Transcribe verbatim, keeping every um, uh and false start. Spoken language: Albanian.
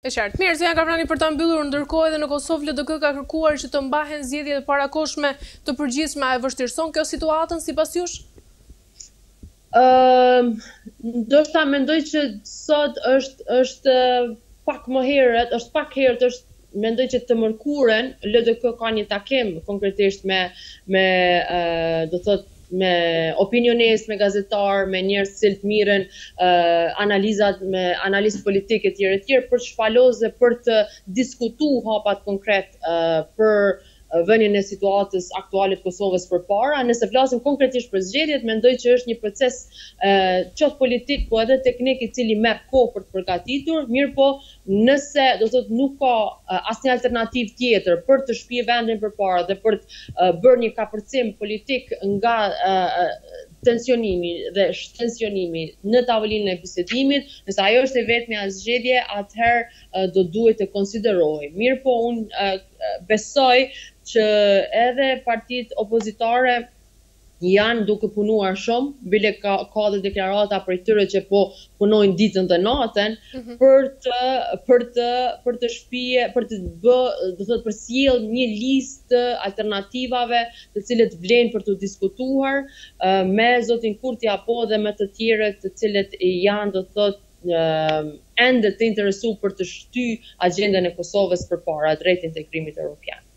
E qartë. Mirë, Zonja Kavrani, për ta mbyllur, ndërkohë edhe në Kosovë L D K ka kërkuar që të mbahen zgjedhjet e parakohshme të përgjithshme. A e vështirëson kjo situatën sipas jush? Ëm, ndoshta mendoj që sot është është pak më herët, është pak herët, është mendoj që të mërkurën L D K ka një takim konkretisht me me uh, do thot me opinionist, me gazetar, me njerëz që cilët mirën uh, analizat me analizë politike etj etj për të shpalosë për të diskutuar hapat konkret uh, për vënien e situatës aktuale të Kosovës përpara. Nëse flasim konkretisht për zgjedhjet, mendoj që është një proces uh, qoftë politik, po edhe teknik i cili merr kohë për të përgatitur, mirë po nëse do thotë nuk ka uh, asnjë alternativë tjetër për të shpije vendin përpara dhe për të uh, bërë një kapërcim politik nga uh, tensionimi dhe shtensionimi në tavolinën e bisedimit, nëse ajo është e vetmja zgjedhje, atëherë uh, do duhet të konsiderojë. Mirë po unë uh, besoj që edhe partitë opozitare janë duke punuar shumë, bile ka, ka dhe deklarata për tyre që po punojnë ditën dhe natën, mm-hmm. për të për të për të shpije, për të bë, do thotë për sjell një listë alternativave, të cilët vlen për të diskutuar uh, me zotin Kurti apo dhe me të tjerët të cilët janë, do thotë uh, ende të interesuar për të shtyr agjendën e Kosovës përpara drejt integrimit evropian.